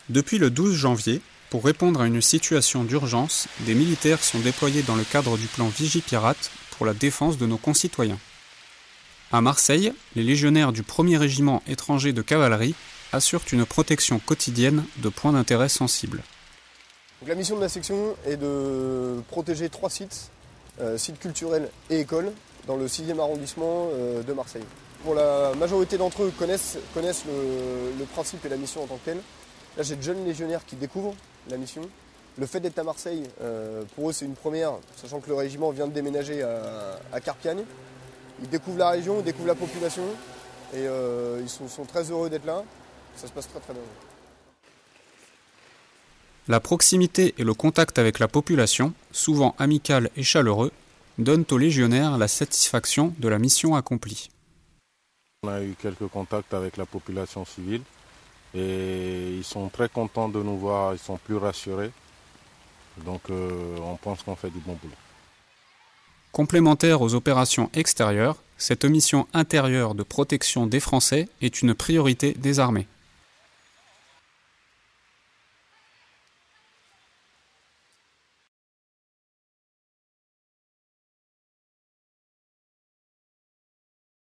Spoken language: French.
Depuis le 12 janvier, pour répondre à une situation d'urgence, des militaires sont déployés dans le cadre du plan Vigipirate pour la défense de nos concitoyens. À Marseille, les légionnaires du 1er régiment étranger de cavalerie assurent une protection quotidienne de points d'intérêt sensibles. Donc la mission de la section est de protéger 3 sites, sites culturels et écoles, dans le 6e arrondissement de Marseille. Pour la majorité d'entre eux connaissent le principe et la mission en tant que telle. Là, j'ai de jeunes légionnaires qui découvrent la mission. Le fait d'être à Marseille, pour eux, c'est une première, sachant que le régiment vient de déménager à Carpiagne. Ils découvrent la région, ils découvrent la population et ils sont très heureux d'être là. Ça se passe très très bien. La proximité et le contact avec la population, souvent amical et chaleureux, donnent aux légionnaires la satisfaction de la mission accomplie. On a eu quelques contacts avec la population civile et ils sont très contents de nous voir, ils sont plus rassurés. Donc on pense qu'on fait du bon boulot. Complémentaire aux opérations extérieures, cette mission intérieure de protection des Français est une priorité des armées.